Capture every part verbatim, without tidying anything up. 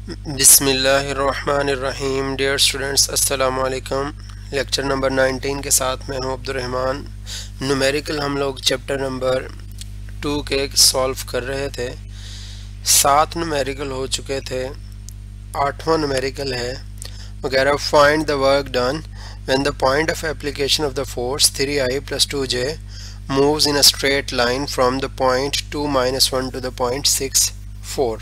बिस्मिल्लाहिर्रहमानिर्रहीम। Dear students, अस्सलाम वालेकुम। लेक्चर नंबर नाइनटीन के साथ मैं हूं अब्दुर्रहमान। न्यूमेरिकल हम लोग चैप्टर नंबर टू के सॉल्व कर रहे थे। सात न्यूमेरिकल हो चुके थे, आठवां न्यूमेरिकल है वगैरह। Find the work done when the point of application of the force three I plus two J moves in a straight line from the point two minus one to the point six four.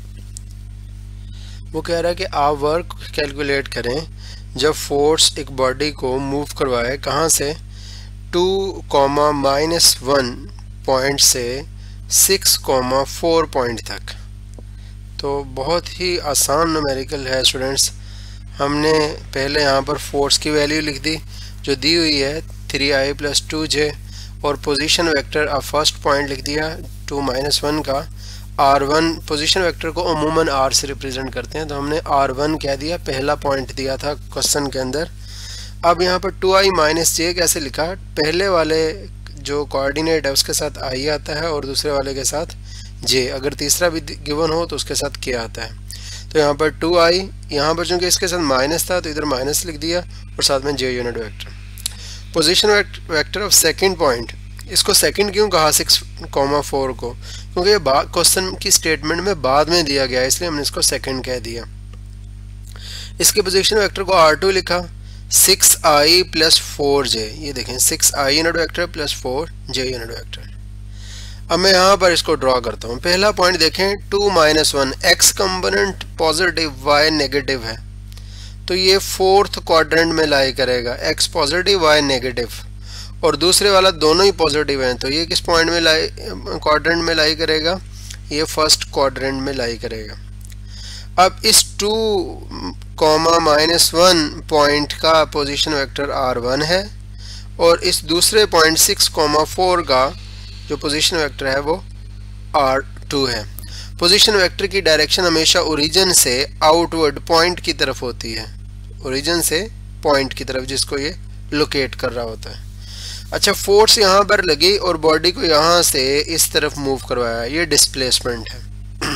वो कह रहा है कि आप work calculate करें जब force एक body को मूव करवाए कहाँ से, two comma minus one point से सिक्स कॉमा फोर पॉइंट तक। तो बहुत ही आसान न्यूमेरिकल है स्टूडेंट्स। हमने पहले यहाँ पर फोर्स की वैल्यू लिख दी जो दी हुई है three I plus two J, और पोजीशन वेक्टर अब फर्स्ट पॉइंट लिख दिया टू माइनस वन का। आर वन पोजिशन वेक्टर को अमूमन आर से रिप्रेजेंट करते हैं, तो हमने आर वन कह दिया, पहला पॉइंट दिया था क्वेश्चन के अंदर। अब यहाँ पर टू आई माइनस जे कैसे लिखा, पहले वाले जो कोऑर्डिनेट है उसके साथ आई आता है और दूसरे वाले के साथ जे, अगर तीसरा भी गिवन हो तो उसके साथ के आता है। तो यहाँ पर टू आई, यहाँ पर चूँकि इसके साथ माइनस था तो इधर माइनस लिख दिया और साथ में J unit vector. Position vector of second point, इसको सेकंड क्यों कहा सिक्स कॉमा फोर को, क्योंकि ये क्वेश्चन की स्टेटमेंट में बाद में दिया गया इसलिए हमने इसको सेकंड कह दिया। इसके पोजीशन वेक्टर को आर टू लिखा, six I plus four J, ये देखें six I unit vector plus four J unit vector. अब मैं यहाँ पर इसको ड्रॉ करता हूँ। पहला पॉइंट देखें two minus one, X component positive Y negative है, तो ये फोर्थ क्वाड्रेंट में लाई करेगा, एक्स पॉजिटिव वाई नेगेटिव, और दूसरे वाला दोनों ही पॉजिटिव हैं, तो ये किस पॉइंट में लाई क्वाड्रेंट में लाई करेगा, ये फर्स्ट क्वाड्रेंट में लाई करेगा। अब इस two comma minus one point का पोजीशन वेक्टर आर वन है और इस दूसरे पॉइंट सिक्स कॉमा फोर का जो पोजीशन वेक्टर है वो आर टू है। पोजीशन वेक्टर की डायरेक्शन हमेशा ओरिजिन से आउटवर्ड पॉइंट की तरफ होती है, ओरिजिन से पॉइंट की तरफ जिसको ये लोकेट कर रहा होता है। अच्छा, फोर्स यहाँ पर लगी और बॉडी को यहाँ से इस तरफ मूव करवाया, ये डिस्प्लेसमेंट है।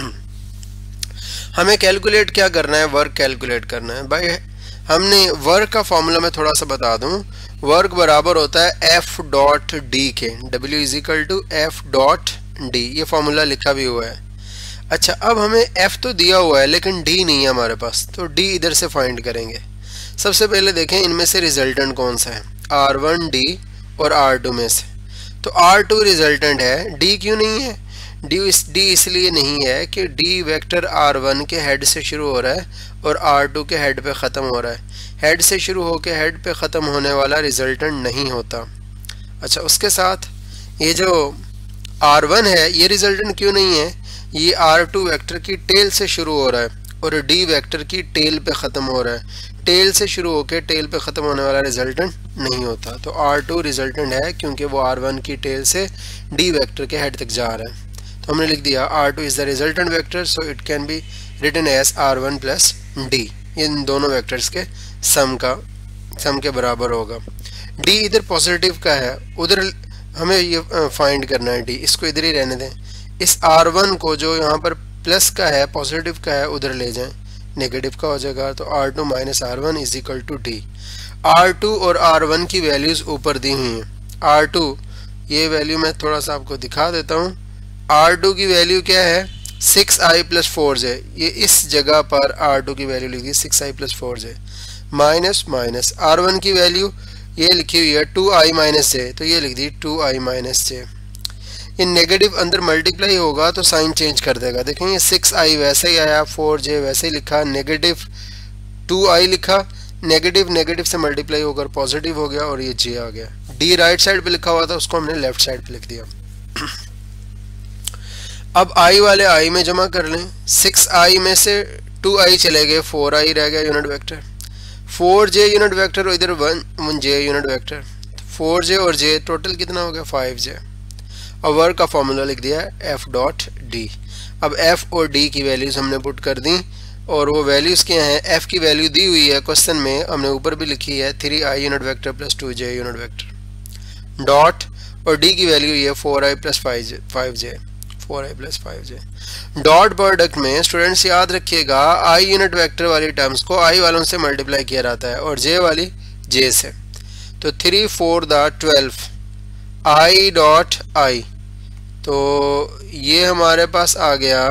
हमें कैलकुलेट क्या करना है, वर्क कैलकुलेट करना है। भाई हमने वर्क का फॉर्मूला मैं थोड़ा सा बता दूं, वर्क बराबर होता है एफ डॉट डी के, W is equal to F dot D, ये फॉर्मूला लिखा भी हुआ है। अच्छा, अब हमें एफ तो दिया हुआ है लेकिन डी नहीं है हमारे पास, तो डी इधर से फाइंड करेंगे। सबसे पहले देखें इनमें से रिजल्टेंट कौन सा है, आर वन डी और आर टू में से, तो आर टू रिजल्टेंट है, डी क्यों नहीं है, डी इस डी इसलिए नहीं है कि डी वेक्टर आर वन के हेड से शुरू हो रहा है और आर टू के हेड पे ख़त्म हो रहा है। हेड से शुरू होकर हेड पे ख़त्म होने वाला रिजल्टेंट नहीं होता। अच्छा, उसके साथ ये जो आर वन है ये रिजल्टेंट क्यों नहीं है, ये आर टू वेक्टर की टेल से शुरू हो रहा है और डी वेक्टर की टेल पे ख़त्म हो रहा है। टेल से शुरू होकर टेल पे ख़त्म होने वाला रिजल्टेंट नहीं होता, तो आर टू रिजल्टेंट है क्योंकि वो आर वन की टेल से डी वेक्टर के हेड तक जा रहा है। तो हमने लिख दिया R two is the resultant vector, so it can be written as R one plus D, इन दोनों वेक्टर्स के सम का सम के बराबर होगा। डी इधर पॉजिटिव का है, उधर हमें ये फाइंड करना है डी, इसको इधर ही रहने दें। इस आर वन को जो यहाँ पर प्लस का है पॉजिटिव का है उधर ले जाएं, नेगेटिव का हो जाएगा, तो R two minus R one is equal to D. R two और आर वन की वैल्यूज़ ऊपर दी हुई हैं। आर टू, ये वैल्यू मैं थोड़ा सा आपको दिखा देता हूँ। आर टू की वैल्यू क्या है, six I plus four J, ये इस जगह पर आर टू की वैल्यू लिख दी six I plus four J, minus minus R one की वैल्यू ये लिखी हुई है टू आई माइनस जे, तो ये लिख दी टू आई माइनस जे। ये नेगेटिव अंदर मल्टीप्लाई होगा तो साइन चेंज कर देगा। देखें ये सिक्स आई वैसे ही आया, फोर जे वैसे ही लिखा, नेगेटिव टू आई लिखा, नेगेटिव नेगेटिव से मल्टीप्लाई होकर पॉजिटिव हो गया और ये जे आ गया। डी राइट साइड पे लिखा हुआ था उसको हमने लेफ्ट साइड पे लिख दिया। अब आई वाले आई में जमा कर लें, सिक्स आई में से टू आई चले गए, फोर आई रह गया unit vector, four J unit vector और इधर one one J unit vector, four J और जे टोटल कितना हो गया, फाइव जे। और वर्क का फॉर्मूला लिख दिया एफ डॉट डी। अब एफ और डी की वैल्यूज हमने पुट कर दी और वो वैल्यूज क्या हैं, एफ की वैल्यू दी हुई है क्वेश्चन में, हमने ऊपर भी लिखी है three I unit vector plus two J unit vector, dot, और डी की वैल्यू ये four I plus five J five J four I plus five J. Dot product में स्टूडेंट्स याद रखिएगा आई यूनिट वेक्टर वाली टर्म्स को I वालों से मल्टीप्लाई किया जाता है और जे वाली जे से। तो three four the twelve I dot I, तो ये हमारे पास आ गया।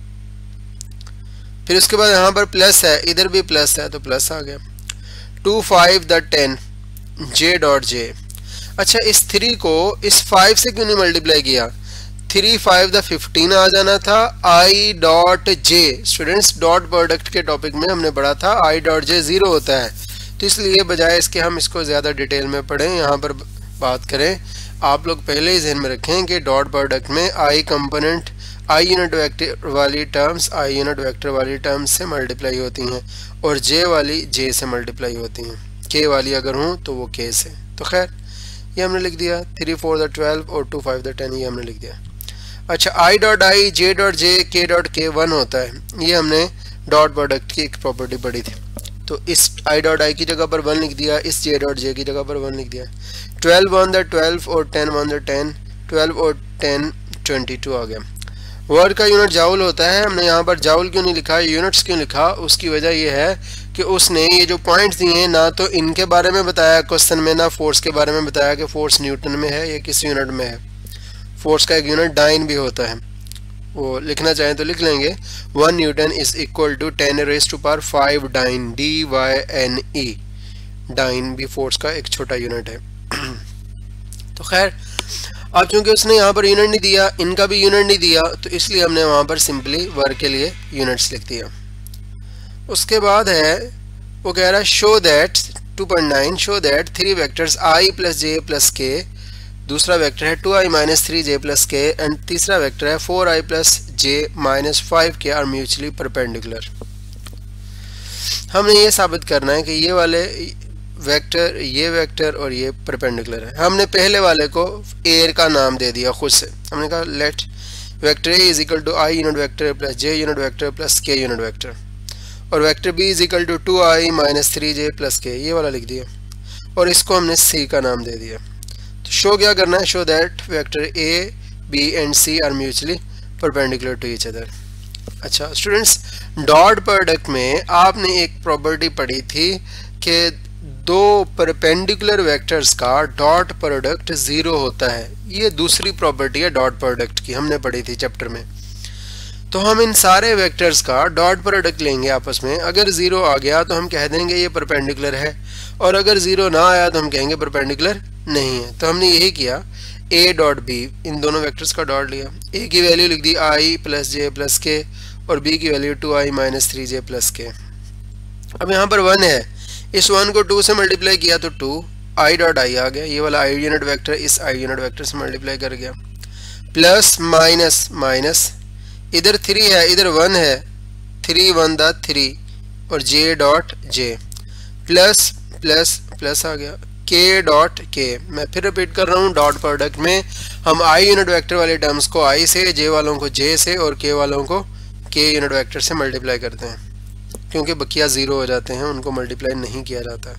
फिर उसके बाद यहाँ पर प्लस है, इधर भी प्लस है तो प्लस आ गया। Two five the ten J dot J. अच्छा, इस थ्री को इस फाइव से क्यों नहीं मल्टीप्लाई किया? थ्री फाइव द फिफ्टीन आ जाना था I dot J. Students dot product के टॉपिक में हमने पढ़ा था आई डॉट जे जीरो होता है, तो इसलिए बजाय इसके हम इसको ज़्यादा डिटेल में पढ़ें, यहाँ पर बात करें। आप लोग पहले ही ध्यान में रखें कि डॉट प्रोडक्ट में I component I unit vector वाली टर्म्स आई यूनिट वेक्टर वाली टर्म्स से मल्टीप्लाई होती हैं और जे वाली जे से मल्टीप्लाई होती हैं। के वाली अगर हूँ तो वो के से। तो खैर ये हमने लिख दिया, थ्री फोर द ट्वेल्व और टू फाइव द टेन, ये हमने लिख दिया। अच्छा, आई डॉट आई जे डॉट जे के डॉट के वन होता है, ये हमने डॉट प्रोडक्ट की एक प्रॉपर्टी पढ़ी थी। तो इस आई डॉट आई की जगह पर वन लिख दिया, इस जे डॉट जे की जगह पर वन लिख दिया। ट्वेल्व वन द ट्वेल्व और ten one the ten, twelve और टेन ट्वेंटी टू आ गया। वर्ड का यूनिट जाउल होता है, हमने यहाँ पर जाउल क्यों नहीं लिखा, यूनिट्स क्यों लिखा? उसकी वजह यह है कि उसने ये जो पॉइंट्स दिए हैं ना तो इनके बारे में बताया क्वेश्चन में, ना फोर्स के बारे में बताया कि फोर्स न्यूटन में है या किस यूनिट में है। फोर्स का एक यूनिट डाइन भी होता है, वो लिखना चाहें तो लिख लेंगे। One newton is equal to ten raise to power five dyne, D Y N E. Dyne भी फोर्स का एक छोटा यूनिट है। तो खैर अब चूंकि उसने यहाँ पर यूनिट नहीं दिया, इनका भी यूनिट नहीं दिया, तो इसलिए हमने वहाँ पर सिंपली वर्क के लिए यूनिट्स लिख दिया। उसके बाद है वो कह रहा है show that two point nine show that three vectors I plus J plus K, दूसरा वेक्टर है two I minus three J plus K and तीसरा वेक्टर है four I plus J minus five K are mutually perpendicular. हमने ये साबित करना है कि ये वाले वेक्टर, ये वेक्टर और ये परपेंडिकुलर है। हमने पहले वाले को एयर का नाम दे दिया खुद से, हमने कहा let vector A is equal to I unit vector plus J unit vector plus K unit vector, और vector B is equal to two I minus three J plus K, ये वाला लिख दिया और इसको हमने सी का नाम दे दिया। तो शो क्या करना है, show that vector A B and C are mutually perpendicular to each other. अच्छा स्टूडेंट्स, डॉट प्रोडक्ट में आपने एक प्रॉपर्टी पढ़ी थी कि दो परपेंडिकुलर वेक्टर्स का डॉट प्रोडक्ट जीरो होता है। ये दूसरी प्रॉपर्टी है डॉट प्रोडक्ट की, हमने पढ़ी थी चैप्टर में। तो हम इन सारे वेक्टर्स का डॉट प्रोडक्ट लेंगे आपस में, अगर जीरो आ गया तो हम कह देंगे ये परपेंडिकुलर है, और अगर जीरो ना आया तो हम कहेंगे परपेंडिकुलर नहीं है। तो हमने यही किया, ए डॉट बी, इन दोनों वेक्टर्स का डॉट लिया, ए की वैल्यू लिख दी आई प्लस जे प्लस के और बी की value two I minus three J plus K. अब यहाँ पर वन है, इस वन को टू से मल्टीप्लाई किया तो टू आई डॉट आई आ गया, ये वाला आई यूनिट वेक्टर इस आई यूनिट वेक्टर से मल्टीप्लाई कर गया, प्लस माइनस माइनस, इधर थ्री है इधर वन है, थ्री वन द थ्री और J dot J, plus plus plus आ गया, के डॉट के। मैं फिर रिपीट कर रहा हूँ, डॉट प्रोडक्ट में हम आई यूनिट वेक्टर वाले टर्म्स को आई से, जे वालों को जे से और के वालों को के यूनिट वेक्टर से मल्टीप्लाई करते हैं, क्योंकि बकिया जीरो हो जाते हैं, उनको मल्टीप्लाई नहीं किया जाता।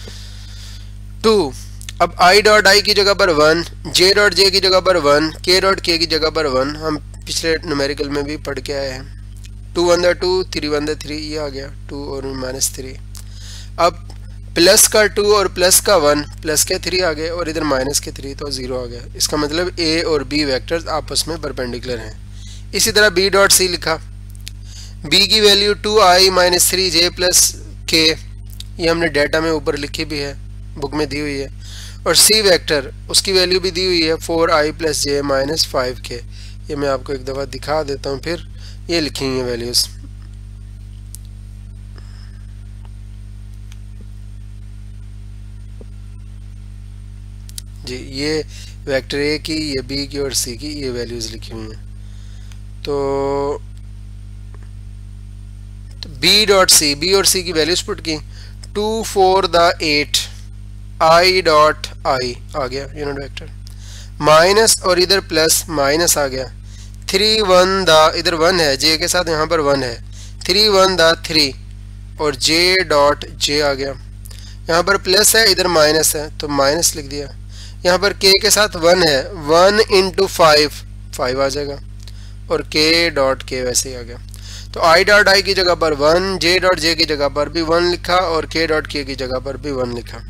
टू, अब आई डॉट आई की जगह पर वन, जे डॉट जे की जगह पर वन, के डॉट के की जगह पर वन, हम पिछले न्यूमेरिकल में भी पढ़ के आए हैं। Two one the two, three one the three, ये आ गया टू और माइनस थ्री। अब प्लस का टू और प्लस का वन, प्लस के थ्री आ गए और इधर माइनस के थ्री, तो जीरो आ गया। इसका मतलब ए और बी वेक्टर्स आपस में परपेंडिकुलर हैं। इसी तरह बी डॉट सी लिखा, बी की value two I minus three J plus K, ये हमने डाटा में ऊपर लिखी भी है, बुक में दी हुई है, और सी वेक्टर उसकी वैल्यू भी दी हुई है four I plus J minus five K. ये मैं आपको एक दफ़ा दिखा देता हूँ, फिर ये लिखी हुई है वैल्यूज़। जी ये वेक्टर ए की, ये बी की और सी की ये वैल्यूज़ लिखी हुई हैं। तो बी डॉट सी, बी और सी की वैल्यूज पुट की, two four the eight I dot I आ गया यूनिट वेक्टर, माइनस और इधर प्लस माइनस आ गया, थ्री वन द, इधर वन है जे के साथ यहाँ पर वन है, थ्री वन द थ्री और जे डॉट जे आ गया, यहाँ पर प्लस है इधर माइनस है तो माइनस लिख दिया, यहाँ पर के के साथ वन है, वन इंटू फाइव, फाइव आ जाएगा, और के डॉट के वैसे ही आ गया। तो आई डॉट आई की जगह पर वन, जे डॉट जे की जगह पर भी वन लिखा और के डॉट के की जगह पर भी वन लिखा।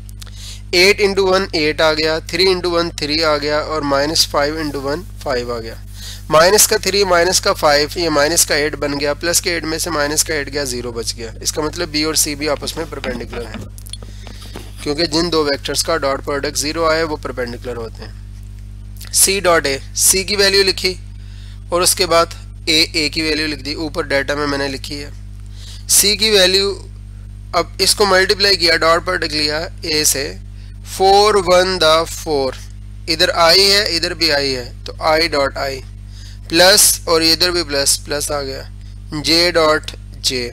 एट इंटू वन एट आ गया, थ्री इंटू वन थ्री आ गया और minus five into one five आ गया। माइनस का थ्री माइनस का फाइव, ये माइनस का एट बन गया, प्लस के एट में से माइनस का एट गया, जीरो बच गया। इसका मतलब बी और सी भी आपस में परपेंडिकुलर हैं, क्योंकि जिन दो वेक्टर्स का डॉट प्रोडक्ट जीरो आए वो परपेंडिकुलर होते हैं। सी डॉट ए, सी की वैल्यू लिखी और उसके बाद ए ए की वैल्यू लिख दी, ऊपर डाटा में मैंने लिखी है सी की वैल्यू। अब इसको मल्टीप्लाई किया, डॉट प्रोडक्ट लिया ए से, फोर वन द फोर, इधर आई है इधर भी आई है तो आई डॉट आई, प्लस और इधर भी प्लस प्लस आ गया, जे डॉट जे,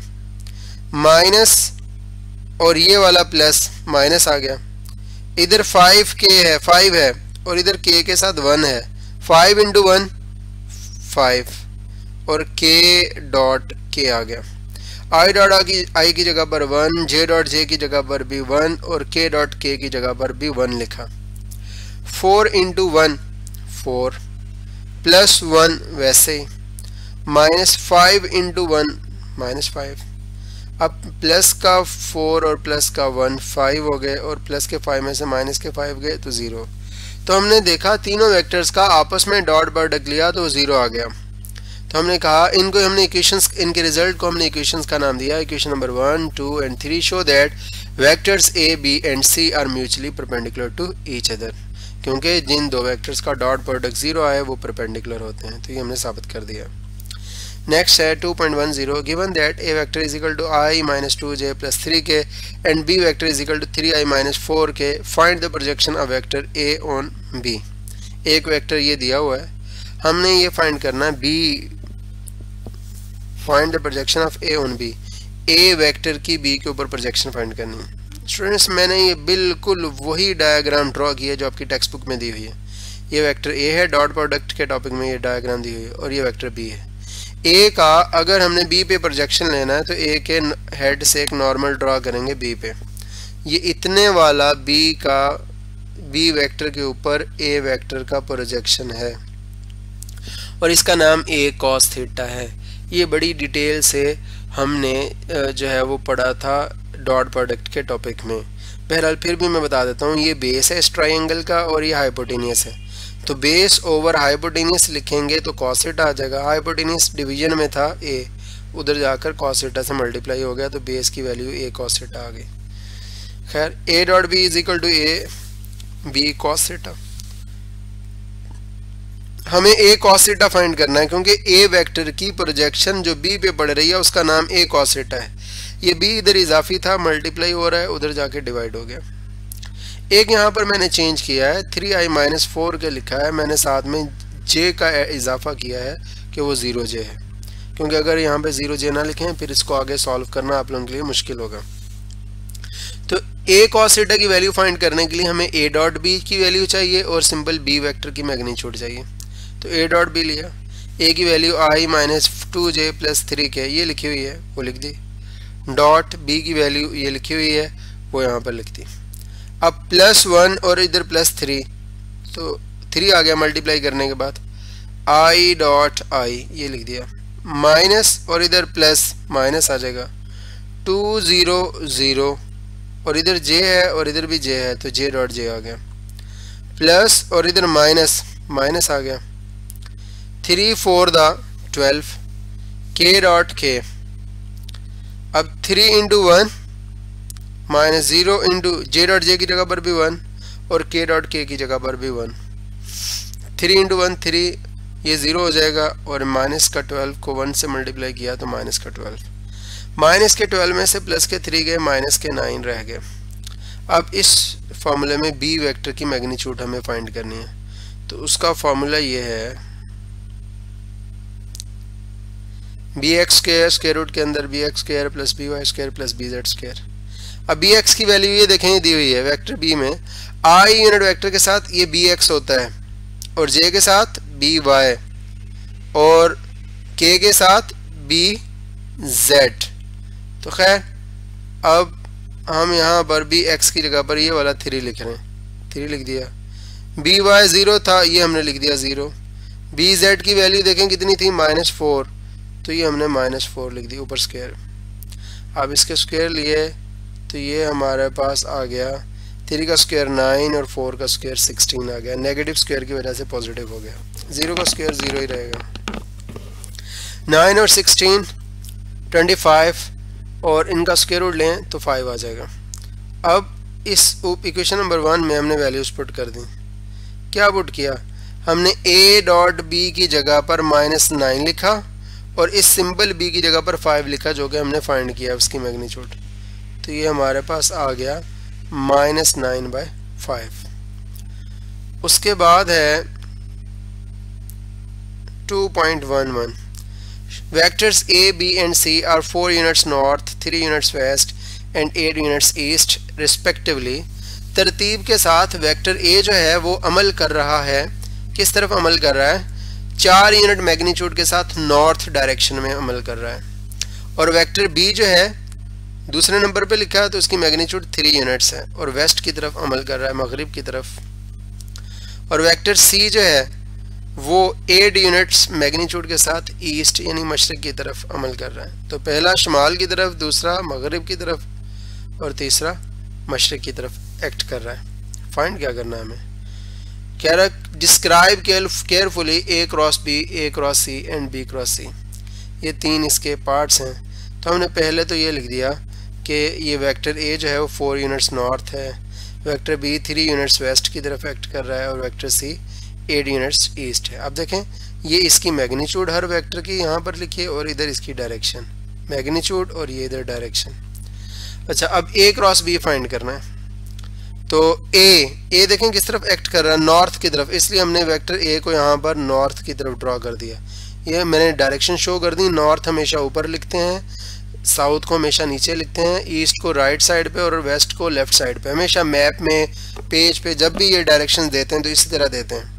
माइनस और ये वाला प्लस माइनस आ गया। इधर फाइव के है, फाइव है और इधर के के साथ वन है, फाइव इंटू वन फाइव और के डॉट के आ गया। आई डॉट आई की जगह पर वन, जे डॉट जे की जगह पर भी वन और के डॉट के की जगह पर भी वन लिखा। Four into one four, plus one वैसे ही, minus five into one minus five. अब प्लस का फोर और प्लस का वन फाइव हो गए और प्लस के फाइव में से माइनस के फाइव गए तो ज़ीरो। तो हमने देखा तीनों वेक्टर्स का आपस में डॉट प्रोडक्ट लिया तो ज़ीरो आ गया। तो हमने कहा इनको हमने इक्वेशंस, इनके रिजल्ट को हमने इक्वेशंस का नाम दिया। Equation number one two and three show that vectors A B and C are mutually perpendicular to each other, क्योंकि जिन दो वेक्टर्स का डॉट प्रोडक्ट जीरो आए वो परपेंडिकुलर होते हैं। तो ये हमने साबित कर दिया। नेक्स्ट है two point one zero, given that A vector is equal to I minus two J plus three K and B vector is equal to three I minus four K, find the projection of vector A on B. एक vector ये दिया हुआ है, हमने ये find करना है B, find the projection of A on B, A vector की बी के ऊपर प्रोजेक्शन फाइंड करनी है। स्टूडेंट्स मैंने ये बिल्कुल वही डायग्राम ड्रॉ किया जो आपकी टेक्स्ट बुक में दी हुई है। ये वेक्टर ए है, डॉट प्रोडक्ट के टॉपिक में ये डायग्राम दी हुई है, और ये वेक्टर बी है। ए का अगर हमने बी पे प्रोजेक्शन लेना है तो ए के हेड से एक नॉर्मल ड्रॉ करेंगे बी पे। ये इतने वाला बी का, बी वेक्टर के ऊपर ए वेक्टर का प्रोजेक्शन है और इसका नाम ए कॉस थीटा है। ये बड़ी डिटेल से हमने जो है वो पढ़ा था डॉट प्रोडक्ट के टॉपिक में। बहरहाल फिर भी मैं बता देता हूँ, ये बेस है इस ट्राइंगल का और ये हाइपोटेनियस है। तो बेस ओवर हाइपोटेनियस लिखेंगे तो कॉस थीटा आ जाएगा। हाइपोटेनियस डिवीजन में था ए, उधर जाकर कॉस थीटा से मल्टीप्लाई हो गया तो बेस की वैल्यू ए कॉस थीटा आ गई। खैर A dot B is equal to A B cos theta. हमें ए कॉस थीटा फाइंड करना है क्योंकि ए वेक्टर की प्रोजेक्शन जो बी पे पड़ रही है उसका नाम ए कॉस थीटा है। ये बी इधर इजाफी था, मल्टीप्लाई हो रहा है, उधर जाके डिवाइड हो गया। एक यहाँ पर मैंने चेंज किया है, थ्री आई माइनस फोर के लिखा है, मैंने साथ में जे का इजाफा किया है कि वो ज़ीरो जे है, क्योंकि अगर यहाँ पे ज़ीरो जे ना लिखें फिर इसको आगे सॉल्व करना आप लोगों के लिए मुश्किल होगा। तो ए कॉस थीटा की वैल्यू फाइंड करने के लिए हमें ए डॉट बी की वैल्यू चाहिए और सिंपल बी वेक्टर की मैग्नीट्यूड चाहिए। तो ए डॉट बी लिया, ए की value I minus two J plus three K ये लिखी हुई है वो लिख दी, डॉट बी की वैल्यू ये लिखी हुई है वो यहाँ पर लिख दी। अब प्लस वन और इधर प्लस थ्री, तो थ्री आ गया मल्टीप्लाई करने के बाद, आई डॉट आई ये लिख दिया, माइनस और इधर प्लस माइनस आ जाएगा, टू ज़ीरो ज़ीरो और इधर जे है और इधर भी जे है तो जे डॉट जे आ गया, प्लस और इधर माइनस माइनस आ गया, three four the twelve, K dot K. अब three into one minus zero into J dot J की जगह पर भी वन और के डॉट के की जगह पर भी one, three into one three, ये ज़ीरो हो जाएगा और माइनस का ट्वेल्व को वन से मल्टीप्लाई किया तो माइनस का ट्वेल्व, माइनस के ट्वेल्व में से प्लस के थ्री गए, माइनस के नाइन रह गए। अब इस फॉर्मूले में बी वेक्टर की मैग्नीट्यूड हमें फाइंड करनी है, तो उसका फॉर्मूला ये है B X square square root के अंदर B X square plus B Y square plus B Z square. अब बी एक्स की वैल्यू ये देखें दी हुई है वेक्टर बी में, आई यूनिट वेक्टर के साथ ये बी एक्स होता है और जे के साथ बी वाई और के के साथ बी जेड। तो खैर अब हम यहाँ पर बी एक्स की जगह पर ये वाला थ्री लिख रहे हैं, थ्री लिख दिया, बी वाई ज़ीरो था ये हमने लिख दिया ज़ीरो, बी जेड की वैल्यू देखें कितनी थी, माइनस फोर, तो ये हमने माइनस फोर लिख दी ऊपर स्क्वायर। अब इसके स्क्वायर लिए तो ये हमारे पास आ गया थ्री का स्क्वायर नाइन और फोर का स्क्वायर सिक्सटीन आ गया। नेगेटिव स्क्वायर की वजह से पॉजिटिव हो गया, ज़ीरो का स्क्वायर ज़ीरो ही रहेगा। नाइन और सिक्सटीन ट्वेंटी फाइव और इनका स्क्वायर रूट लें तो फाइव आ जाएगा। अब इस इक्वेशन नंबर वन में हमने वैल्यूज पुट कर दी। क्या पुट किया हमने, a डॉट बी की जगह पर माइनस नाइन लिखा और इस सिंपल b की जगह पर फाइव लिखा, जो कि हमने फाइंड किया उसकी मैग्नीट्यूड। तो ये हमारे पास आ गया माइनस नाइन बाय फाइव। उसके बाद है two point one one, vectors a, b and c are four units north, three units west and eight units east respectively। तरतीब के साथ वेक्टर a जो है वो अमल कर रहा है, किस तरफ अमल कर रहा है, चार यूनिट मैग्नीट्यूड के साथ नॉर्थ डायरेक्शन में अमल कर रहा है। और वेक्टर b जो है दूसरे नंबर पे लिखा है तो उसकी मैग्नीट्यूड थ्री यूनिट्स है और वेस्ट की तरफ अमल कर रहा है, मगरिब की तरफ। और वेक्टर c जो है वो एट यूनिट्स मैग्नीट्यूड के साथ ईस्ट यानी मशरक की तरफ अमल कर रहा है। तो पहला शुमाल की तरफ, दूसरा मगरिब की तरफ और तीसरा मशरक की तरफ एक्ट कर रहा है। फाइंड क्या करना है हमें, कह रहा describe carefully A cross B, A cross C and B cross C. ये तीन इसके पार्ट्स हैं। तो हमने पहले तो ये लिख दिया कि ये वेक्टर ए जो है वो फोर यूनिट्स नॉर्थ है, vector B three units west की तरफ एक्ट कर रहा है और vector C eight units east है। अब देखें ये इसकी मैग्नीट्यूड हर वेक्टर की यहाँ पर लिखिए और इधर इसकी डायरेक्शन, मैग्नीट्यूड और ये इधर डायरेक्शन। अच्छा अब ए क्रॉस बी फाइंड करना है। तो ए ए देखें किस तरफ एक्ट कर रहा है, नॉर्थ की तरफ, इसलिए हमने वेक्टर ए को यहाँ पर नॉर्थ की तरफ ड्रॉ कर दिया। ये मैंने डायरेक्शन शो कर दी, नॉर्थ हमेशा ऊपर लिखते हैं, साउथ को हमेशा नीचे लिखते हैं, ईस्ट को राइट साइड पे और वेस्ट को लेफ्ट साइड पे। हमेशा मैप में, पेज पे जब भी ये डायरेक्शन देते हैं तो इसी तरह देते हैं।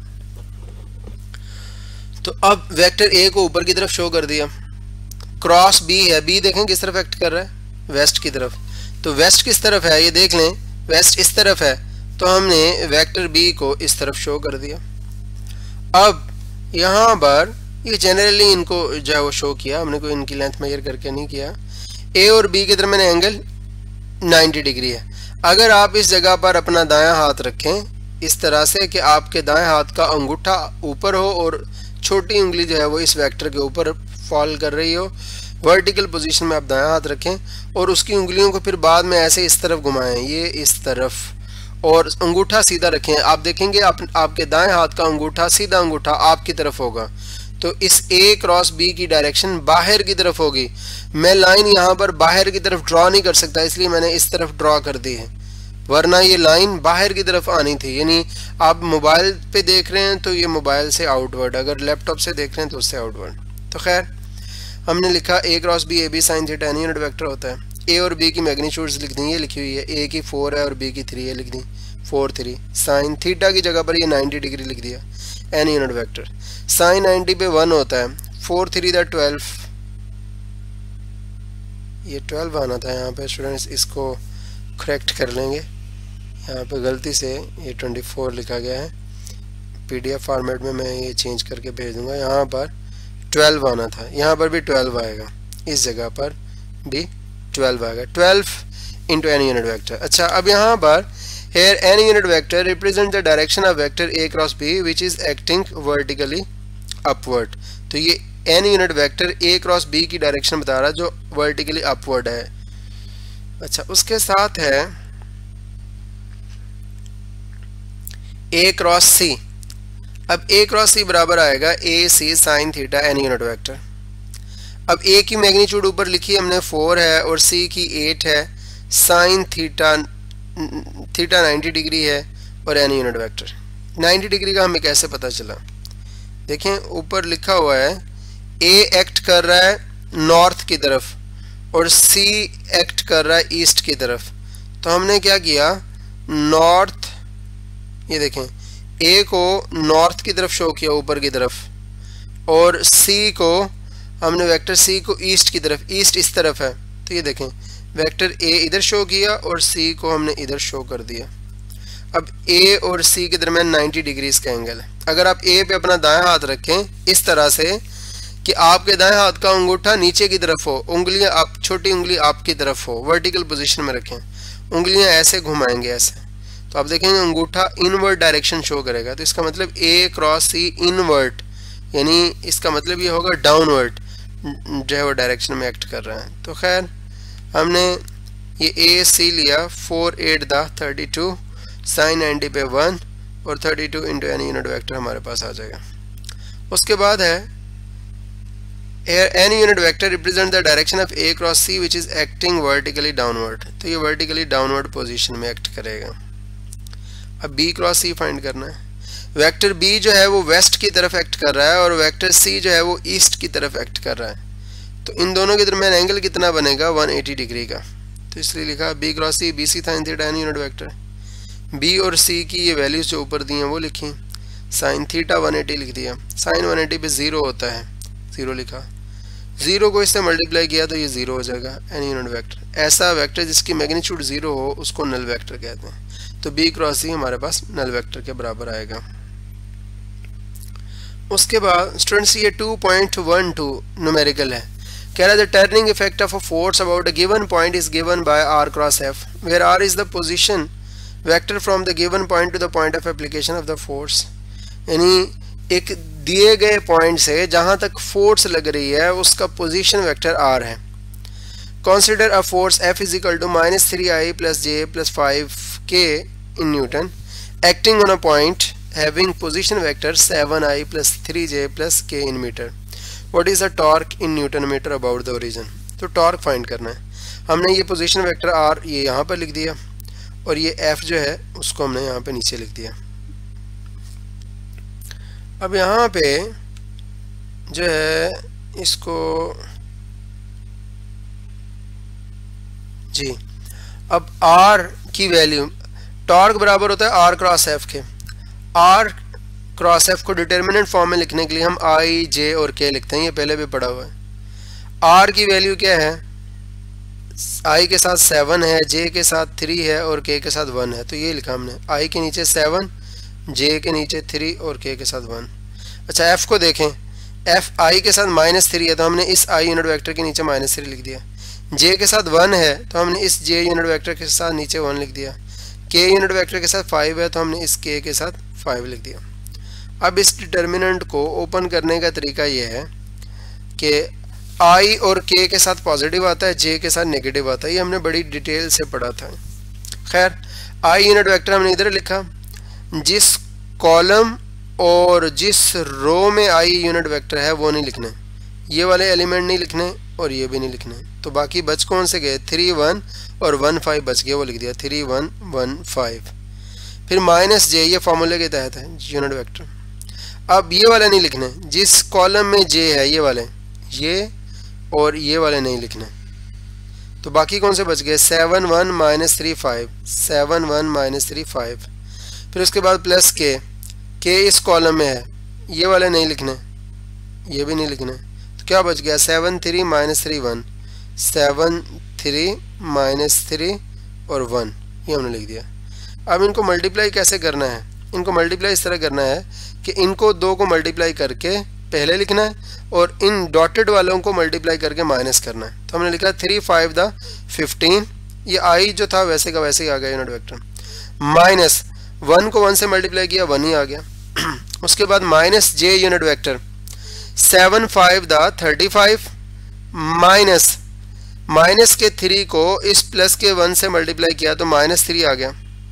तो अब वेक्टर ए को ऊपर की तरफ शो कर दिया। क्रॉस बी है, बी देखें किस तरफ एक्ट कर रहा है, वेस्ट की तरफ। तो वेस्ट किस तरफ है ये देख लें, वेस्ट इस तरफ है, तो हमने वेक्टर बी को इस तरफ शो कर दिया। अब यहाँ पर ये जनरली इनको जो है वो शो किया, हमने कोई इनकी लेंथ मेजर करके नहीं किया। ए और बी की तरफ मैंने एंगल नाइन्टी डिग्री है। अगर आप इस जगह पर अपना दायां हाथ रखें इस तरह से कि आपके दाएं हाथ का अंगूठा ऊपर हो और छोटी उंगली जो है वो इस वेक्टर के ऊपर फॉल कर रही हो, वर्टिकल पोजीशन में आप दायां हाथ रखें और उसकी उंगलियों को फिर बाद में ऐसे इस तरफ घुमाएं, ये इस तरफ, और अंगूठा सीधा रखें। आप देखेंगे आप, आपके दाएं हाथ का अंगूठा, सीधा अंगूठा आपकी तरफ होगा। तो इस ए क्रॉस बी की डायरेक्शन बाहर की तरफ होगी। मैं लाइन यहाँ पर बाहर की तरफ ड्रॉ नहीं कर सकता, इसलिए मैंने इस तरफ ड्रॉ कर दी है, वरना ये लाइन बाहर की तरफ आनी थी। यानी आप मोबाइल पे देख रहे हैं तो ये मोबाइल से आउटवर्ड, अगर लैपटॉप से देख रहे हैं तो उससे आउटवर्ड। तो खैर हमने लिखा A cross B, A B sine theta N unit vector होता है। ए और बी की मैग्नीट्यूड्स लिख दी, ये लिखी हुई है, ए की फोर है और बी की थ्री है, लिख दी फोर थ्री। साइन थीटा की जगह पर ये नाइन्टी डिग्री लिख दिया, N unit vector. Sine ninety पे वन होता है, फोर थ्री द ट्वेल्व, ये ट्वेल्व आना था यहाँ पे स्टूडेंट्स, इसको करेक्ट कर लेंगे। यहाँ पे गलती से ये ट्वेंटी फोर लिखा गया है, पीडीएफ फॉर्मेट में मैं ये चेंज करके भेज दूंगा। यहाँ पर ट्वेल्व आना था, यहाँ पर भी ट्वेल्व आएगा, इस जगह पर भी ट्वेल्व आएगा, twelve into N unit vector. अच्छा अब यहाँ पर here n unit vector represent the direction of vector a cross b which is acting vertically upward। तो ये n unit vector a cross b की डायरेक्शन बता रहा है जो वर्टिकली अपवर्ड है। अच्छा उसके साथ है a क्रॉस c। अब a क्रॉस c बराबर आएगा a c sine theta n unit vector. अब a की मैग्नीट्यूड ऊपर लिखी हमने फोर है और c की एट है, sine theta theta ninety degree है और N unit vector. Ninety degree का हमें कैसे पता चला, देखें ऊपर लिखा हुआ है ए एक्ट कर रहा है नॉर्थ की तरफ और सी एक्ट कर रहा है ईस्ट की तरफ। तो हमने क्या किया, नॉर्थ, ये देखें ए को नॉर्थ की तरफ शो किया ऊपर की तरफ और सी को हमने वेक्टर सी को ईस्ट की तरफ, ईस्ट इस तरफ है। तो ये देखें वेक्टर ए इधर शो किया और सी को हमने इधर शो कर दिया। अब ए और सी के दरमियान नाइन्टी डिग्रीज का एंगल है। अगर आप ए पे अपना दायां हाथ रखें इस तरह से कि आपके दाएं हाथ का अंगूठा नीचे की तरफ हो, उंगलियां आप छोटी उंगली आपकी तरफ हो, वर्टिकल पोजीशन में रखें, उंगलियां ऐसे घुमाएंगे ऐसे, तो आप देखेंगे अंगूठा इनवर्ड डायरेक्शन शो करेगा। तो इसका मतलब ए क्रॉस सी इनवर्ड, यानी इसका मतलब ये होगा डाउनवर्ड जो है वो डायरेक्शन में एक्ट कर रहा है। तो खैर हमने ये ए सी लिया, फोर एट द थर्टी टू, साइन नाइन्टी पे वन और thirty two into N unit vector हमारे पास आ जाएगा। उसके बाद है any unit vector represent the direction of A cross C which is acting vertically downward। तो ये vertically downward position में एक्ट करेगा। अब B cross C फाइंड करना है। वेक्टर B जो है वो वेस्ट की तरफ एक्ट कर रहा है और वेक्टर C जो है वो ईस्ट की तरफ एक्ट कर रहा है। तो इन दोनों के दरमियान एंगल कितना बनेगा, वन एटी डिग्री का। तो इसलिए लिखा B cross C B C sin theta N unit vector. B और C की ये वैल्यूज जो ऊपर दी हैं वो लिखी, साइन थीटा वन एटी लिख दिया, साइन वन एटी पे ज़ीरो होता है, ज़ीरो लिखा, ज़ीरो को इससे मल्टीप्लाई किया तो ये ज़ीरो हो जाएगा एनी यूनिट वेक्टर। ऐसा वेक्टर जिसकी मैग्नीट्यूड ज़ीरो हो उसको नल वेक्टर कहते हैं। तो B क्रॉस C हमारे पास नल वेक्टर के बराबर आएगा। उसके बाद स्टूडेंट्स ये two point one two numerical है, कह रहा है the turning effect of a force about a given point is given by R cross F where R is the position vector from the given point to the point of application of the force. यानी एक दिए गए point से जहां तक force लग रही है उसका पोजीशन वेक्टर R है। Consider a force F is equal to minus three I plus J plus five K in newton acting on a point having position vector seven I plus three J plus K in metre. What is a torque in newton metre about the origin. तो torque find करना है। हमने ये position vector R ये यहाँ पर लिख दिया और ये F जो है उसको हमने यहाँ पे नीचे लिख दिया। अब यहाँ पे जो है इसको जी, अब R की वैल्यू टॉर्क बराबर होता है R क्रॉस F के। R क्रॉस F को डिटर्मिनेंट फॉर्म में लिखने के लिए हम I, J और K लिखते हैं, ये पहले भी पढ़ा हुआ है। R की वैल्यू क्या है, I के साथ सेवन है, J के साथ थ्री है और K के साथ वन है। तो ये लिखा हमने, I के नीचे सेवन, J के नीचे थ्री और K के साथ वन। अच्छा F को देखें, F I के साथ माइनस थ्री है तो हमने इस I यूनिट वेक्टर के नीचे माइनस थ्री लिख दिया। J के साथ वन है तो हमने इस J यूनिट वेक्टर के साथ नीचे वन लिख दिया। K यूनिट वेक्टर के साथ फाइव है तो हमने इस K के साथ फाइव लिख दिया। अब इस डिटर्मिनेंट को ओपन करने का तरीका ये है कि I और K के साथ पॉजिटिव आता है, J के साथ नेगेटिव आता है, ये हमने बड़ी डिटेल से पढ़ा था। खैर I यूनिट वेक्टर हमने इधर लिखा, जिस कॉलम और जिस रो में I यूनिट वेक्टर है वो नहीं लिखने, ये वाले एलिमेंट नहीं लिखने और ये भी नहीं लिखने। तो बाकी बच कौन से गए, थ्री वन और वन फाइव बच गए, वो लिख दिया थ्री वन वन फाइव। फिर माइनस जे, ये फॉर्मूले के तहत है यूनिट वेक्टर। अब ये वाले नहीं लिखने, जिस कॉलम में जे है ये वाले, ये और ये वाले नहीं लिखने। तो बाकी कौन से बच गए, seven one minus three five, seven one minus three five. फिर उसके बाद प्लस के, के इस कॉलम में है, ये वाले नहीं लिखने, ये भी नहीं लिखने। तो क्या बच गया, seven three minus three one, seven three minus three और वन, ये हमने लिख दिया। अब इनको मल्टीप्लाई कैसे करना है, इनको मल्टीप्लाई इस तरह करना है कि इनको दो को मल्टीप्लाई करके पहले लिखना है और इन डॉटेड वालों को मल्टीप्लाई करके माइनस करना है। तो हमने लिखा थ्री फाइव द फिफ्टीन, ये आई जो था वैसे का वैसे ही आ गया यूनिट वेक्टर, माइनस वन को वन से मल्टीप्लाई किया वन ही आ गया। उसके बाद minus J unit vector, seven five द thirty five, minus minus K three को इस प्लस के वन से मल्टीप्लाई किया तो माइनस थ्री आ गया।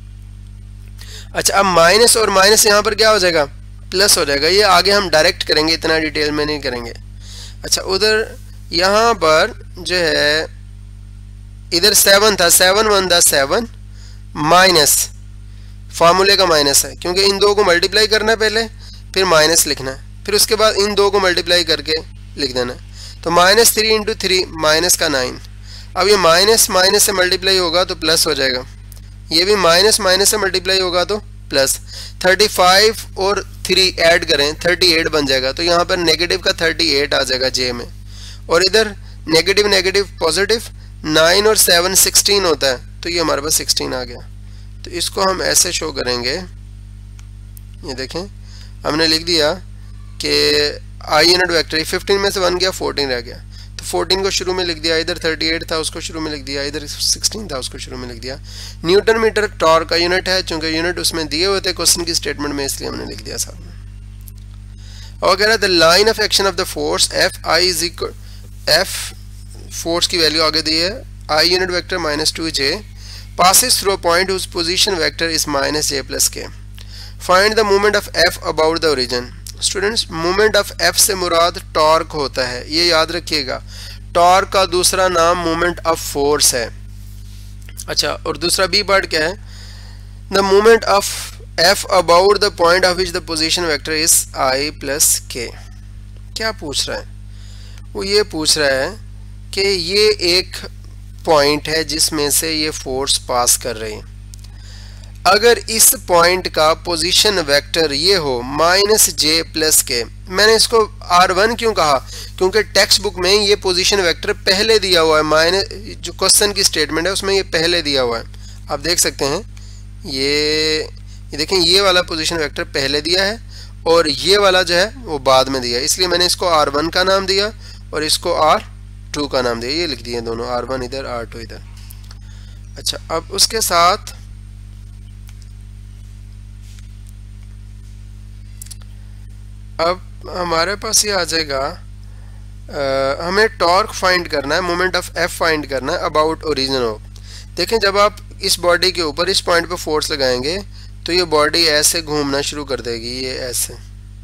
अच्छा अब माइनस और माइनस यहाँ पर क्या हो जाएगा, प्लस हो जाएगा। ये आगे हम डायरेक्ट करेंगे, इतना डिटेल में नहीं करेंगे। अच्छा उधर यहाँ पर जो है इधर सेवन था, सेवन वन द सेवन, माइनस फार्मूले का माइनस है क्योंकि इन दो को मल्टीप्लाई करना है पहले, फिर माइनस लिखना है, फिर उसके बाद इन दो को मल्टीप्लाई करके लिख देना है। तो minus three into three minus का नाइन। अब ये माइनस माइनस से मल्टीप्लाई होगा तो प्लस हो जाएगा, ये भी माइनस माइनस से मल्टीप्लाई होगा तो प्लस। थर्टी फाइव और थ्री ऐड करें थर्टी एट बन जाएगा, तो यहाँ पर नेगेटिव का थर्टी एट आ जाएगा जे में, और इधर नेगेटिव नेगेटिव पॉजिटिव, नाइन और सेवन सिक्सटीन होता है तो ये हमारे पास सिक्सटीन आ गया। तो इसको हम ऐसे शो करेंगे, ये देखें हमने लिख दिया कि आई यूनिट वेक्टर फिफ्टीन में से वन गया फोर्टीन रह गया, तो फोर्टीन को शुरू में लिख दिया, इधर थर्टी एट था उसको शुरू में लिख दिया, इधर सिक्सटीन था उसको शुरू में लिख दिया। न्यूटन मीटर टॉर्क का यूनिट है, चूंकि यूनिट उसमें दिए हुए थे क्वेश्चन की स्टेटमेंट में, इसलिए हमने लिख दिया सामने। और कह रहा है the line of action of the force F I is equal, F force की वैल्यू आगे दी है I unit vector minus two J passes through a point whose position vector is minus j plus k. Find the moment of f about the origin. Students, moment of f से मुराद torque होता है, ये याद रखिएगा। Torque का दूसरा नाम moment of force है। अच्छा, और दूसरा बी पार्ट क्या है? The moment of f about the point of which the position vector is I plus k. क्या पूछ रहा है? वो ये पूछ रहा है कि ये एक पॉइंट है जिसमें से ये फोर्स पास कर रही है। अगर इस पॉइंट का पोजीशन वेक्टर ये हो माइनस जे प्लस के, मैंने इसको आर वन क्यों कहा? क्योंकि टेक्स्ट बुक में ये पोजीशन वेक्टर पहले दिया हुआ है, माइनस जो क्वेश्चन की स्टेटमेंट है उसमें ये पहले दिया हुआ है। आप देख सकते हैं ये ये देखें, ये वाला पोजीशन वेक्टर पहले दिया है और ये वाला जो है वो बाद में दिया है, इसलिए मैंने इसको आर वन का नाम दिया और इसको आर टू का नाम दिया, ये लिख दिए दोनों, आर वन इधर आर टू इधर। अच्छा, अब उसके साथ अब हमारे पास ये आ जाएगा, आ, हमें टॉर्क फाइंड करना है, मोमेंट ऑफ एफ फाइंड करना है अबाउट ओरिजिन ऑफ। देखें, जब आप इस बॉडी के ऊपर इस पॉइंट पे फोर्स लगाएंगे तो ये बॉडी ऐसे घूमना शुरू कर देगी, ये ऐसे,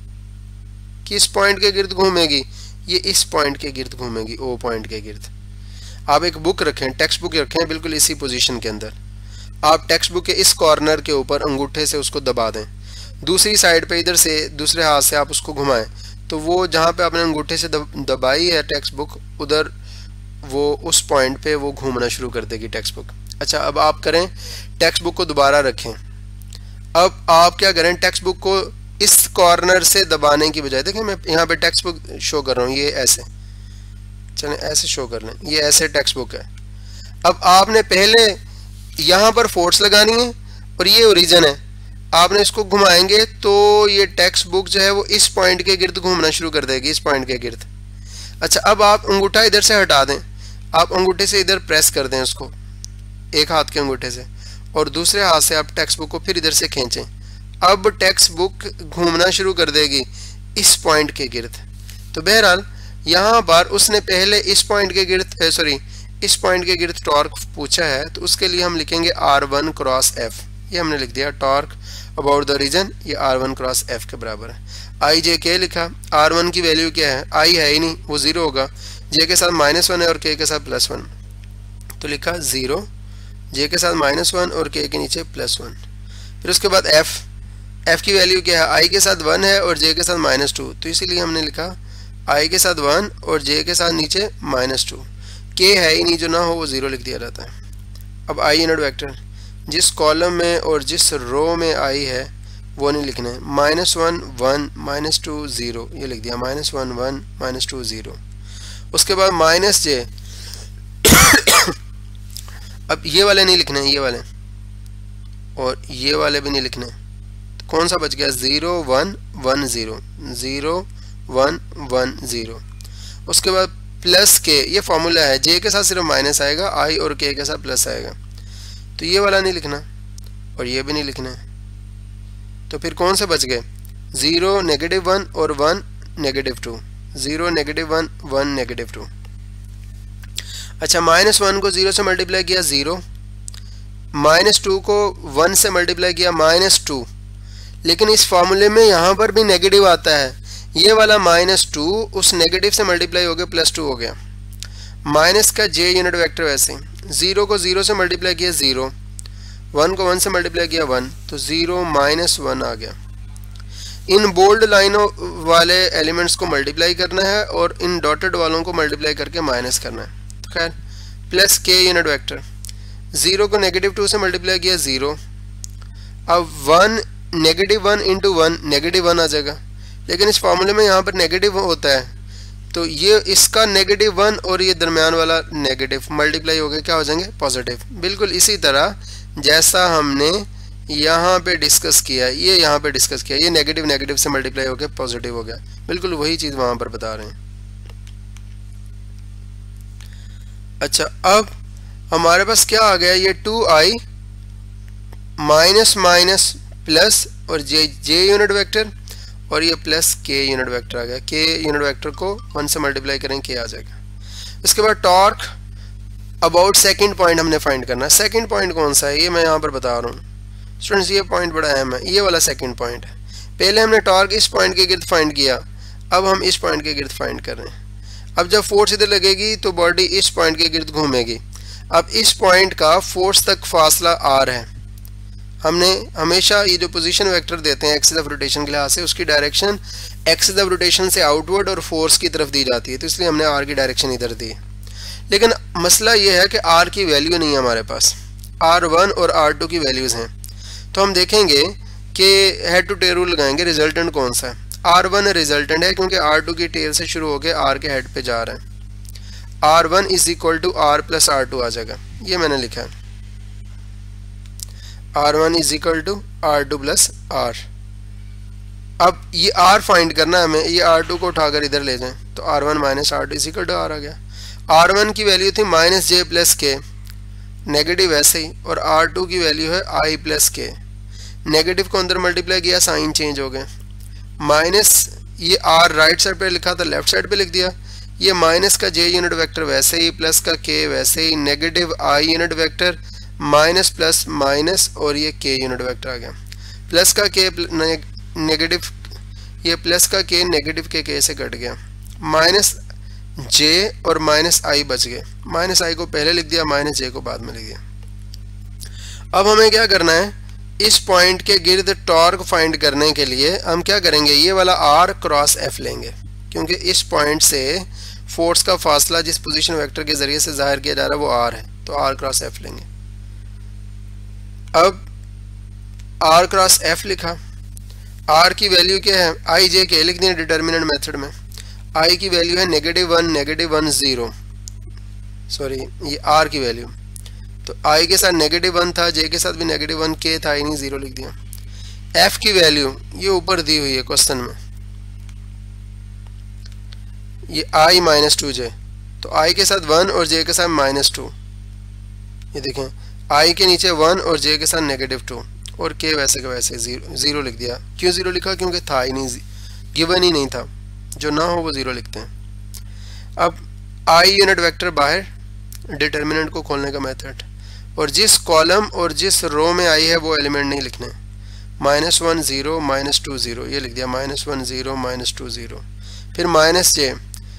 किस पॉइंट के गिर्द घूमेगी? ये इस पॉइंट के गिर्द घूमेगी, ओ पॉइंट के गिर्द। आप एक बुक रखें, टेक्स्ट बुक रखें बिल्कुल इसी पोजीशन के अंदर, आप टेक्स्ट बुक के इस कॉर्नर के ऊपर अंगूठे से उसको दबा दें, दूसरी साइड पे इधर से दूसरे हाथ से आप उसको घुमाएं, तो वो जहाँ पे आपने अंगूठे से दब, दबाई है टेक्स्ट बुक, उधर वो उस पॉइंट पे वो घूमना शुरू कर देगी टेक्स्ट बुक। अच्छा, अब आप करें टेक्स्ट बुक को दोबारा रखें, अब आप क्या करें, टेक्स्ट बुक को इस कॉर्नर से दबाने की बजाय, देखें मैं यहाँ पे टेक्स्ट बुक शो कर रहा हूँ, ये ऐसे, चलें ऐसे शो कर लें, ये ऐसे टेक्स्ट बुक है। अब आपने पहले यहाँ पर फोर्स लगानी है और ये ओरिजिन है, आपने इसको घुमाएंगे तो ये टेक्स्ट बुक जो है वो इस पॉइंट के गिर्द घूमना शुरू कर देगी, इस पॉइंट के गिर्द। अच्छा, अब आप अंगूठा इधर से हटा दें, आप अंगूठे से इधर प्रेस कर दें उसको, एक हाथ के अंगूठे से, और दूसरे हाथ से आप टेक्स्ट बुक को फिर इधर से खींचें। अब टेक्स्ट बुक घूमना शुरू कर देगी इस पॉइंट के गिर्द। तो बहरहाल यहाँ पर उसने पहले इस पॉइंट के गिर्द, सॉरी इस पॉइंट के गिर्द टॉर्क पूछा है, तो उसके लिए हम लिखेंगे आर वन क्रॉस एफ, ये हमने लिख दिया टॉर्क अबाउट द रीजन, ये आर वन क्रॉस एफ के बराबर है। आई जे के लिखा, आर वन की वैल्यू क्या है? आई है ही नहीं, वो ज़ीरो होगा, जे के साथ माइनस वन है और के के साथ प्लस वन, तो लिखा ज़ीरो, जे के साथ माइनस वन और के के नीचे प्लस वन। फिर उसके बाद एफ, एफ की वैल्यू क्या है? आई के साथ वन है और जे के साथ माइनस टू, तो इसीलिए हमने लिखा आई के साथ वन और जे के साथ नीचे माइनस टू। के है ही नहीं, जो ना हो वो ज़ीरो लिख दिया जाता है। अब आई यूनिट वेक्टर जिस कॉलम में और जिस रो में आई है वो नहीं लिखना है, minus one one minus two zero, ये लिख दिया, minus one one minus two zero. उसके बाद माइनस जे, अब ये वाले नहीं लिखने, ये वाले और ये वाले भी नहीं लिखने, तो कौन सा बच गया? Zero one one zero, zero one one zero. उसके बाद प्लस के, ये फॉर्मूला है, जे के साथ सिर्फ माइनस आएगा, आई और के के साथ प्लस आएगा, तो ये वाला नहीं लिखना और ये भी नहीं लिखना है। तो फिर कौन से बच गए? ज़ीरो नेगेटिव वन और one negative two, zero negative one one negative two. अच्छा, माइनस वन को ज़ीरो से मल्टीप्लाई किया ज़ीरो, माइनस टू को वन से मल्टीप्लाई किया माइनस टू, लेकिन इस फॉर्मूले में यहाँ पर भी नेगेटिव आता है, ये वाला माइनस टू उस नेगेटिव से मल्टीप्लाई हो गया प्लस टू हो गया। माइनस का जे यूनिट वेक्टर वैसे, ज़ीरो को ज़ीरो से मल्टीप्लाई किया ज़ीरो, वन को वन से मल्टीप्लाई किया वन, तो ज़ीरो माइनस वन आ गया। इन बोल्ड लाइनों वाले एलिमेंट्स को मल्टीप्लाई करना है और इन डॉटेड वालों को मल्टीप्लाई करके माइनस करना है। तो खैर, plus K unit vector, zero को नेगेटिव टू से मल्टीप्लाई किया ज़ीरो, अब one negative one into one negative one आ जाएगा, लेकिन इस फॉर्मूले में यहाँ पर नेगेटिव होता है, तो ये इसका नेगेटिव वन और ये दरमियान वाला नेगेटिव मल्टीप्लाई हो गए क्या हो जाएंगे पॉजिटिव। बिल्कुल इसी तरह जैसा हमने यहाँ पे डिस्कस किया, ये यहाँ पे डिस्कस किया, ये नेगेटिव नेगेटिव से मल्टीप्लाई हो गया पॉजिटिव हो गया, बिल्कुल वही चीज़ वहाँ पर बता रहे हैं। अच्छा अब हमारे पास क्या आ गया, ये two I minus minus plus और जे जे यूनिट वेक्टर और ये प्लस के यूनिट वेक्टर आ गया। के यूनिट वेक्टर को वन से मल्टीप्लाई करें के आ जाएगा। इसके बाद टॉर्क अबाउट सेकंड पॉइंट हमने फाइंड करना है। सेकंड पॉइंट कौन सा है ये मैं यहाँ पर बता रहा हूँ स्टूडेंट्स, ये पॉइंट बड़ा अहम है, ये वाला सेकंड पॉइंट है। पहले हमने टॉर्क इस पॉइंट के गिर्द फाइंड किया, अब हम इस पॉइंट के गिर्द फाइंड कर रहे हैं। अब जब फोर्स इधर लगेगी तो बॉडी इस पॉइंट के गिर्द घूमेगी। अब इस पॉइंट का फोर्स तक फासला आर है। हमने हमेशा ये जो पोजीशन वेक्टर देते हैं एक्सिस ऑफ रोटेशन के लिहाज से, उसकी डायरेक्शन एक्सिस ऑफ रोटेशन से आउटवर्ड और फोर्स की तरफ दी जाती है, तो इसलिए हमने आर की डायरेक्शन इधर दी। लेकिन मसला ये है कि आर की वैल्यू नहीं है हमारे पास, आर वन और आर टू की वैल्यूज़ हैं। तो हम देखेंगे कि हेड टू टेल रूल लगाएंगे, रिजल्टेंट कौन सा है। आर वन रिजल्टेंट है क्योंकि आर टू की टेल से शुरू होकर आर के हेड पे जा रहा है। R one is equal to R plus R two आ जाएगा, ये मैंने लिखा है। R one is equal to R two plus R. अब ये आर फाइंड करना है हमें, ये आर टू को उठाकर इधर ले जाएं तो R one minus R two is equal to R आ गया। आर वन की वैल्यू थी minus J plus K, negative ऐसे ही, और आर टू की वैल्यू है आई प्लस के। नेगेटिव को अंदर मल्टीप्लाई किया, साइन चेंज हो गए। माइनस ये आर राइट साइड पे लिखा था, लेफ्ट साइड पे लिख दिया। ये माइनस का जे यूनिट वेक्टर वैसे ही, प्लस का के वैसे ही, negative I unit vector, minus plus minus, और ये के यूनिट वेक्टर आ गया। प्लस का के नेगेटिव, ये प्लस का के नेगेटिव के के से कट गया। माइनस जे और माइनस आई बच गए। माइनस आई को पहले लिख दिया, माइनस जे को बाद में लिख दिया। अब हमें क्या करना है, इस पॉइंट के गिर्द टॉर्क फाइंड करने के लिए हम क्या करेंगे, ये वाला आर क्रॉस एफ लेंगे, क्योंकि इस पॉइंट से फोर्स का फासला जिस पोजीशन वेक्टर के जरिए से जाहिर किया जा रहा है वो आर है, तो आर क्रॉस एफ लेंगे। अब आर क्रॉस एफ लिखा, आर की वैल्यू क्या है, आई जे के लिख दिए डिटर्मिनेंट मेथड में। आई की वैल्यू है negative one, negative one zero, sorry ये आर की वैल्यू, तो आई के साथ नेगेटिव वन था, जे के साथ भी नेगेटिव वन, के था ही नहीं, जीरो लिख दिया। एफ की वैल्यू ये ऊपर दी हुई है क्वेश्चन में, ये आई माइनस टू जे, तो आई के साथ वन और जे के साथ माइनस टू। ये देखें आई के नीचे वन और जे के साथ नेगेटिव टू, और के वैसे के वैसे जीरो, जीरो लिख दिया। क्यों जीरो लिखा, क्योंकि था ही नहीं, गिवन ही नहीं था, जो ना हो वो जीरो लिखते हैं। अब आई यूनिट वेक्टर बाहर, डिटर्मिनेंट को खोलने का मेथड, और जिस कॉलम और जिस रो में आई है वो एलिमेंट नहीं लिखने। Minus one zero, minus two zero, ये लिख दिया, minus one zero, minus two zero. फिर माइनस जे,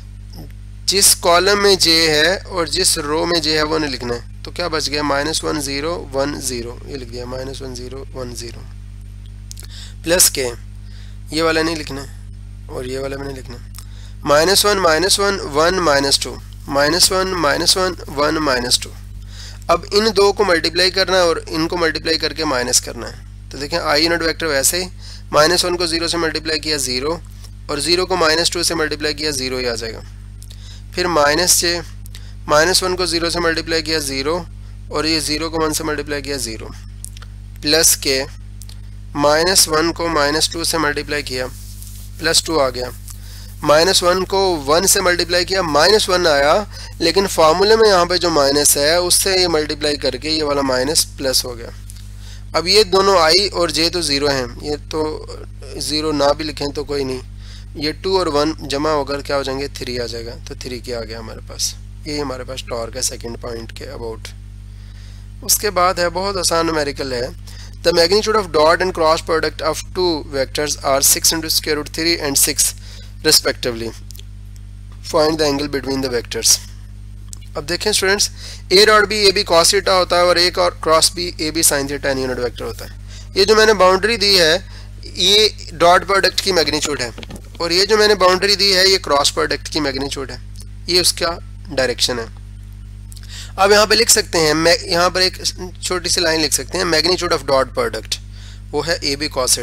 जिस कॉलम में जे है और जिस रो में जे है वो नहीं लिखना है, तो क्या बच गया, minus one zero, one zero, ये लिख दिया, minus one zero, one zero. Plus K, ये वाला नहीं लिखना और ये वाला भी नहीं लिखना। Minus one, minus one, one, minus two, minus one, minus one, one, minus two. अब इन दो को मल्टीप्लाई करना है और इनको मल्टीप्लाई करके माइनस करना है। तो देखें आई यूनिट वेक्टर वैसे ही, माइनस वन को जीरो से मल्टीप्लाई किया जीरो, और जीरो को माइनस टू से मल्टीप्लाई किया जीरो ही आ जाएगा। फिर माइनस जे, माइनस वन को जीरो से मल्टीप्लाई किया जीरो, और ये जीरो को वन से मल्टीप्लाई किया zero. Plus K, minus one को माइनस टू से मल्टीप्लाई किया, प्लस टू आ गया। माइनस वन को वन से मल्टीप्लाई किया, माइनस वन आया, लेकिन फार्मूले में यहाँ पे जो माइनस है उससे ये मल्टीप्लाई करके ये वाला माइनस प्लस हो गया। अब ये दोनों आई और जे तो ज़ीरो हैं, ये तो ज़ीरो ना भी लिखें तो कोई नहीं, ये टू और वन जमा होकर क्या हो जाएंगे, थ्री आ जाएगा। तो थ्री क्या आ गया हमारे पास, ये हमारे पास टॉर्क है सेकंड पॉइंट के अबाउट। उसके बाद है बहुत आसान न्यूमेरिकल है, the magnitude of dot and cross product of two vectors are six into square root three and six respectively, find the angle between the vectors. अब देखें students, A dot B A B cos theta होता है और एक और cross B A B sine theta unit vector होता है। ये जो मैंने बाउंड्री दी है ये डॉट प्रोडक्ट की मैग्नीट्यूड है, और ये जो मैंने बाउंड्री दी है ये क्रॉस प्रोडक्ट की मैग्नीट्यूड है, ये उसका डायरेक्शन है। अब यहाँ पे लिख सकते हैं, मैं यहाँ पर एक छोटी सी लाइन लिख सकते हैं, मैग्नीट्यूड ऑफ डॉट प्रोडक्ट वो है ए बी कॉस थीटा,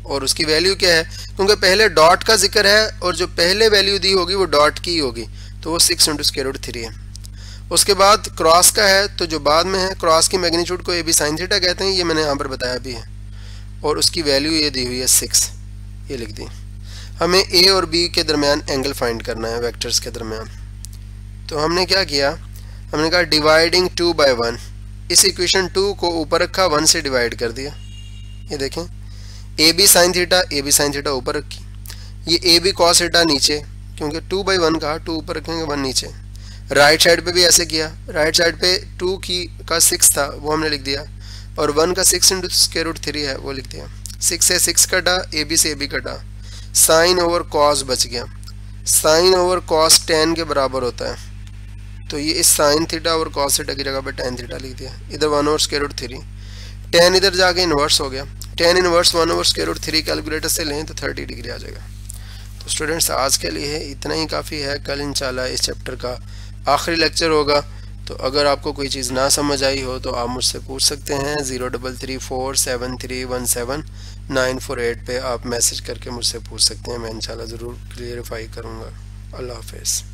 और उसकी वैल्यू क्या है, क्योंकि पहले डॉट का जिक्र है और जो पहले वैल्यू दी होगी वो डॉट की होगी, तो वो six into square root three है। उसके बाद क्रॉस का है, तो जो बाद में है क्रॉस की मैग्नीट्यूड को ए बी साइन थीटा कहते हैं, ये मैंने यहाँ पर बताया भी है, और उसकी वैल्यू ये दी हुई है सिक्स, ये लिख दी। हमें ए और बी के दरमियान एंगल फाइंड करना है वेक्टर्स के दरमियान। तो हमने क्या किया, हमने कहा डिवाइडिंग टू बाय वन, इस इक्वेशन टू को ऊपर रखा, वन से डिवाइड कर दिया। ये देखें A B sine theta, A B sine theta ऊपर रखी, ये ए बी कॉस थीटा नीचे, क्योंकि टू बाई वन कहा, टू ऊपर रखेंगे वन नीचे। राइट साइड पे भी ऐसे किया, राइट साइड पे टू की का सिक्स था वो हमने लिख दिया, और वन का six into square root three है वो लिख दिया। सिक्स से सिक्स कटा, ए बी से ए बी कटा, साइन ओवर कॉस बच गया। साइन ओवर कॉस टेन के बराबर होता है, तो ये इस साइन थीटा और कॉस थीटा की जगह पर टेन थीटा लिख दिया। इधर one over square root three, tan इधर जाके इन्वर्स हो गया, tan inverse one over square root three calculator से लें तो थर्टी डिग्री आ जाएगा। तो स्टूडेंट्स आज के लिए इतना ही काफ़ी है, कल इंशाल्लाह इस चैप्टर का आखिरी लेक्चर होगा। तो अगर आपको कोई चीज़ ना समझ आई हो तो आप मुझसे पूछ सकते हैं, zero double three four seven three one seven nine four eight पे आप मैसेज करके मुझसे पूछ सकते हैं, मैं इंशाल्लाह ज़रूर क्लियरिफाई करूँगा। अल्लाह हाफ़िज़।